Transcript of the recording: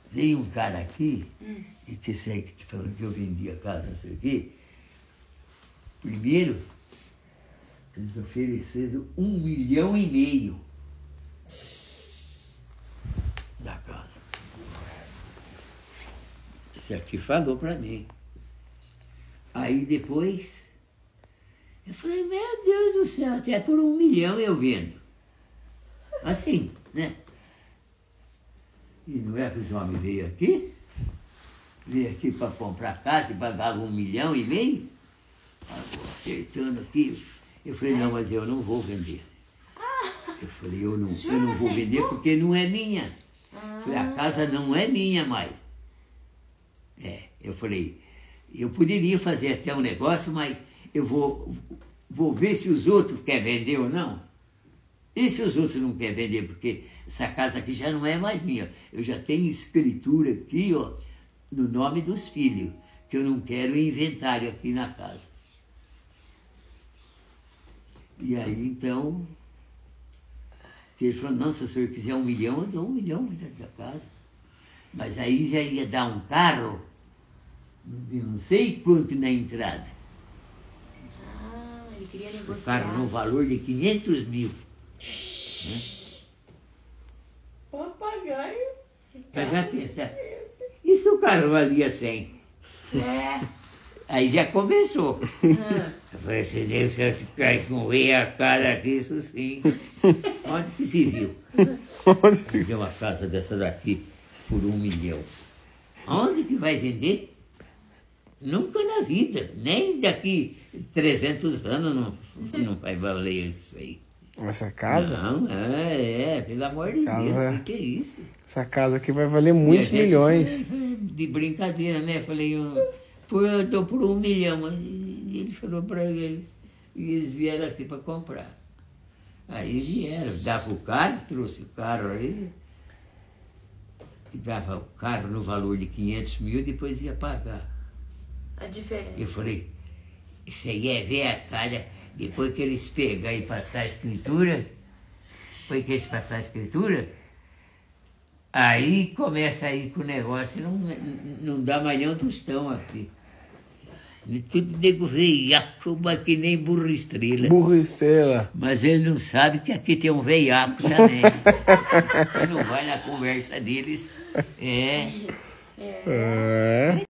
Veio um cara aqui, e que segue falando que eu vendi a casa, não sei o quê. Primeiro, eles ofereceram 1,5 milhão da casa. Esse aqui falou para mim. Aí depois, eu falei, meu Deus do céu, até por 1 milhão eu vendo. Assim, né? E não é que os homens veio aqui para comprar casa e pagava 1,5 milhão. Acertando aqui. Eu falei, não, mas eu não vou vender. Eu falei, eu não vou vender porque não é minha. Eu falei, a casa não é minha mais. Eu falei, eu poderia fazer até um negócio, mas eu vou ver se os outros querem vender ou não. E se os outros não querem vender, porque essa casa aqui já não é mais minha. Eu já tenho escritura aqui, ó, no nome dos filhos, que eu não quero inventário aqui na casa. E aí, então, ele falou, não, se o senhor quiser 1 milhão, eu dou 1 milhão da casa. Mas aí já ia dar um carro, de não sei quanto na entrada. Ele queria negociar. O carro no valor de 500 mil. Né? Papagaio. Pra pensar, e se o carro valia 100? Aí já começou. Eu falei, se Deus ficar com a cara aqui, isso sim. Onde que se viu? Vender uma casa dessa daqui por 1 milhão. Onde que vai vender? Nunca na vida. Nem daqui 300 anos não vai valer isso aí. Essa casa? Não, pelo amor de Deus, que é isso? Essa casa aqui vai valer muitos milhões. De brincadeira, né? Falei, eu dou por 1 milhão. E ele falou para eles, e eles vieram aqui para comprar. Aí vieram, dava o carro, trouxe o carro aí, e dava o carro no valor de 500 mil, depois ia pagar. A diferença. Eu falei, isso aí é ver a cara. Depois que eles pegar e passar a escritura, aí começa a ir com o negócio, não dá mais nem um tostão aqui. E tudo nego veiaco, mas que nem burro estrela. Burro estrela. Mas ele não sabe que aqui tem um veiaco também. Ele não vai na conversa deles.